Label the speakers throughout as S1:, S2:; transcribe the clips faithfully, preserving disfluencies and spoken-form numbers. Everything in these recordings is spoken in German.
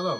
S1: Hallo.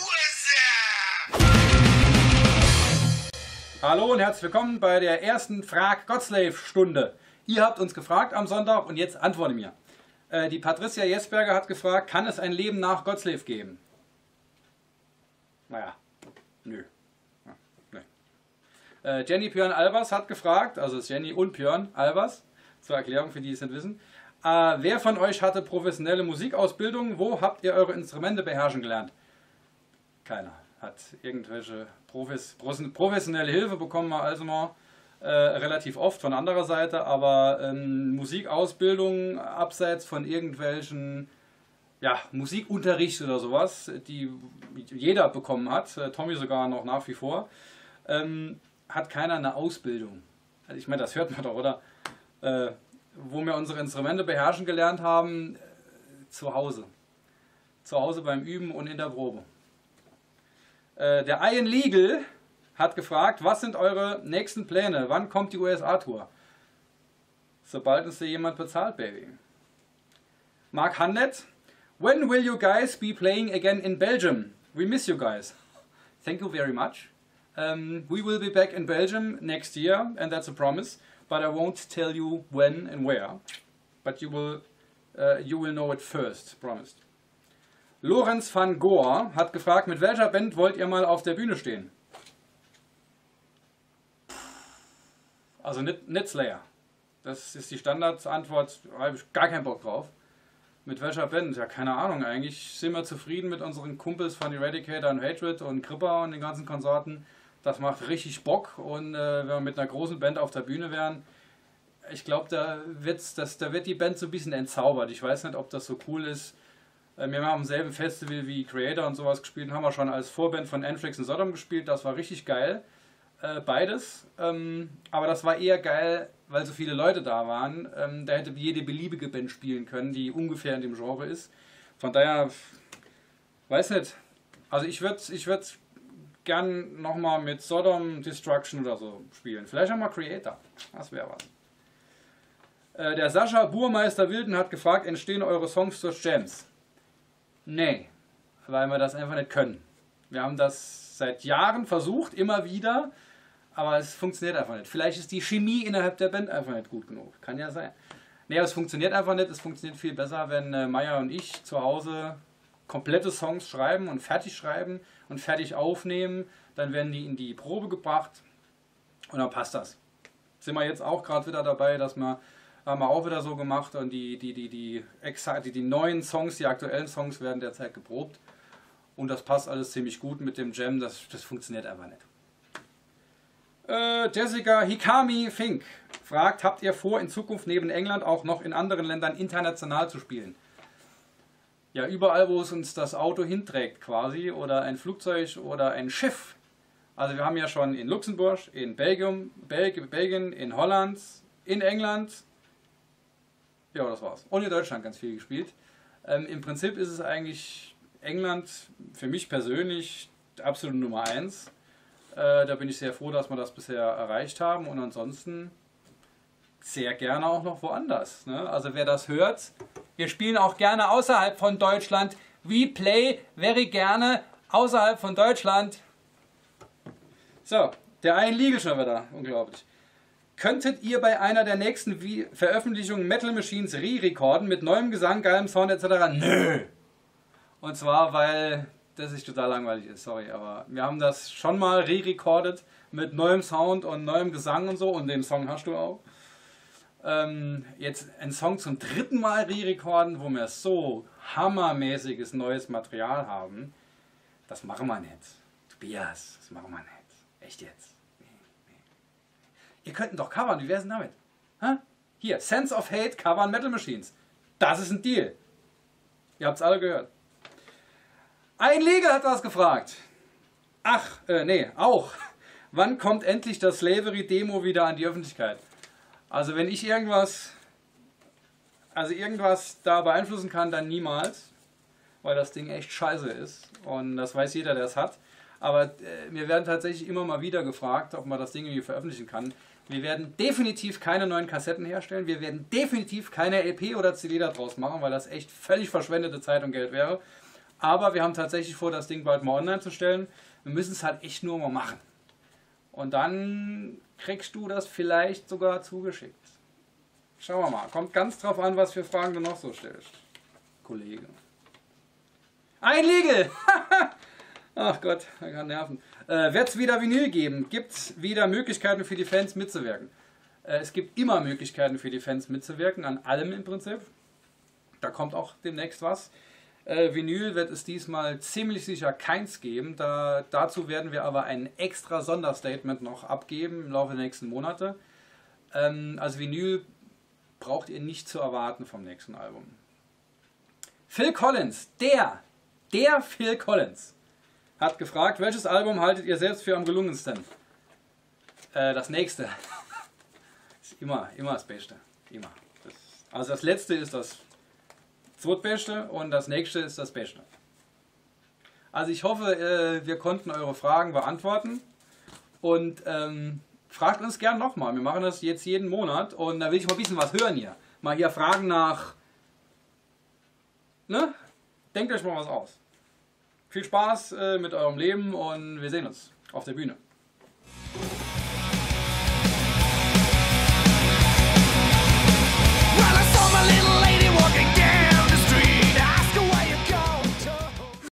S2: Hallo und herzlich willkommen bei der ersten Frag Godslave Stunde. Ihr habt uns gefragt am Sonntag und jetzt antworte mir. Äh, die Patricia Jesberger hat gefragt, kann es ein Leben nach Godslave geben? Naja, nö. Ja, nö. Äh, Jenny Björn Albers hat gefragt, also ist Jenny und Björn Albers, zur Erklärung für die, die es nicht wissen. Äh, wer von euch hatte professionelle Musikausbildung? Wo habt ihr eure Instrumente beherrschen gelernt? Keiner hat irgendwelche Profis, professionelle Hilfe bekommen wir also mal äh, relativ oft von anderer Seite, aber ähm, Musikausbildung abseits von irgendwelchen ja, Musikunterricht oder sowas, die jeder bekommen hat, äh, Tommy sogar noch nach wie vor, ähm, hat keiner eine Ausbildung. Also ich meine, das hört man doch, oder? Äh, wo wir unsere Instrumente beherrschen gelernt haben, äh, zu Hause. Zu Hause beim Üben und in der Probe. Äh, der Ian Legal hat gefragt, was sind eure nächsten Pläne? Wann kommt die U S A-Tour? Sobald uns hier jemand bezahlt, Baby. Mark Handlet, when will you guys be playing again in Belgium? We miss you guys. Thank you very much. Um, we will be back in Belgium next year, and that's a promise. But I won't tell you when and where. But you will, uh, you will know it first, promised. Lorenz van Goor hat gefragt, mit welcher Band wollt ihr mal auf der Bühne stehen? Also nicht, nicht Slayer. Das ist die Standardantwort, da habe ich gar keinen Bock drauf. Mit welcher Band? Ja, keine Ahnung. Eigentlich sind wir zufrieden mit unseren Kumpels von Eradicator und Hatred und Cripper und den ganzen Konsorten. Das macht richtig Bock und äh, wenn wir mit einer großen Band auf der Bühne wären, ich glaube, da, das, da wird die Band so ein bisschen entzaubert. Ich weiß nicht, ob das so cool ist. Wir haben am selben Festival wie Creator und sowas gespielt und haben wir schon als Vorband von Anthrax und Sodom gespielt. Das war richtig geil. Äh, beides. Ähm, aber das war eher geil, weil so viele Leute da waren. Ähm, da hätte jede beliebige Band spielen können, die ungefähr in dem Genre ist. Von daher, weiß nicht. Also ich würde ich würd gern nochmal mit Sodom Destruction oder so spielen. Vielleicht auch mal Creator. Das wäre was. Äh, der Sascha Burmeister Wilden hat gefragt, entstehen eure Songs durch Jams? Nee, weil wir das einfach nicht können. Wir haben das seit Jahren versucht, immer wieder, aber es funktioniert einfach nicht. Vielleicht ist die Chemie innerhalb der Band einfach nicht gut genug. Kann ja sein. Nee, aber es funktioniert einfach nicht. Es funktioniert viel besser, wenn äh, Maya und ich zu Hause komplette Songs schreiben und fertig schreiben und fertig aufnehmen. Dann werden die in die Probe gebracht und dann passt das. Sind wir jetzt auch gerade wieder dabei, dass wir haben wir auch wieder so gemacht und die, die, die, die, die, die neuen Songs, die aktuellen Songs werden derzeit geprobt und das passt alles ziemlich gut mit dem Jam, das, das funktioniert einfach nicht. Äh, Jessica Hikami Fink fragt, habt ihr vor, in Zukunft neben England auch noch in anderen Ländern international zu spielen? Ja, überall, wo es uns das Auto hinträgt quasi oder ein Flugzeug oder ein Schiff. Also wir haben ja schon in Luxemburg, in Belgien, Belg Belgien in Holland, in England. Ja, das war's. Und in Deutschland ganz viel gespielt. Ähm, Im Prinzip ist es eigentlich England für mich persönlich absolute Nummer eins. Äh, da bin ich sehr froh, dass wir das bisher erreicht haben. Und ansonsten sehr gerne auch noch woanders. Ne? Also wer das hört, wir spielen auch gerne außerhalb von Deutschland. We play very gerne außerhalb von Deutschland. So, der Ian Legal schon wieder. Unglaublich. Könntet ihr bei einer der nächsten Veröffentlichungen Metal Machines re-recorden mit neuem Gesang, geilem Sound et cetera? Nö! Und zwar, weil das ist total langweilig ist, sorry, aber wir haben das schon mal re-recorded mit neuem Sound und neuem Gesang und so und den Song hast du auch. Ähm, jetzt einen Song zum dritten Mal re-recorden, wo wir so hammermäßiges neues Material haben, das machen wir nicht. Tobias, das machen wir nicht. Echt jetzt. Ihr könnt ihn doch covern, wie wär's denn damit? Ha? Hier, Sense of Hate covern Metal Machines. Das ist ein Deal. Ihr habt es alle gehört. Ein Legal hat was gefragt. Ach, äh, nee, auch. Wann kommt endlich das Slavery-Demo wieder an die Öffentlichkeit? Also wenn ich irgendwas, also irgendwas da beeinflussen kann, dann niemals. Weil das Ding echt scheiße ist. Und das weiß jeder, der es hat. Aber äh, wir werden tatsächlich immer mal wieder gefragt, ob man das Ding irgendwie veröffentlichen kann. Wir werden definitiv keine neuen Kassetten herstellen. Wir werden definitiv keine L P oder C D daraus machen, weil das echt völlig verschwendete Zeit und Geld wäre. Aber wir haben tatsächlich vor, das Ding bald mal online zu stellen. Wir müssen es halt echt nur mal machen. Und dann kriegst du das vielleicht sogar zugeschickt. Schauen wir mal. Kommt ganz drauf an, was für Fragen du noch so stellst, Kollege. Ein Legal! Ach Gott, er kann nerven. Äh, Wird es wieder Vinyl geben? Gibt es wieder Möglichkeiten für die Fans mitzuwirken? Äh, es gibt immer Möglichkeiten für die Fans mitzuwirken, an allem im Prinzip. Da kommt auch demnächst was. Äh, Vinyl wird es diesmal ziemlich sicher keins geben. Da, dazu werden wir aber ein extra Sonderstatement noch abgeben im Laufe der nächsten Monate. Ähm, also Vinyl braucht ihr nicht zu erwarten vom nächsten Album. Phil Collins, der, der Phil Collins, hat gefragt, welches Album haltet ihr selbst für am gelungensten? Äh, das nächste. Ist immer, immer das Beste. Immer. Das, also das letzte ist das zweitbeste und das nächste ist das Beste. Also ich hoffe, äh, wir konnten eure Fragen beantworten und ähm, fragt uns gern nochmal. Wir machen das jetzt jeden Monat und da will ich mal ein bisschen was hören hier. Mal hier Fragen nach... Ne? Denkt euch mal was aus. Viel Spaß äh, mit eurem Leben und wir sehen uns auf der Bühne.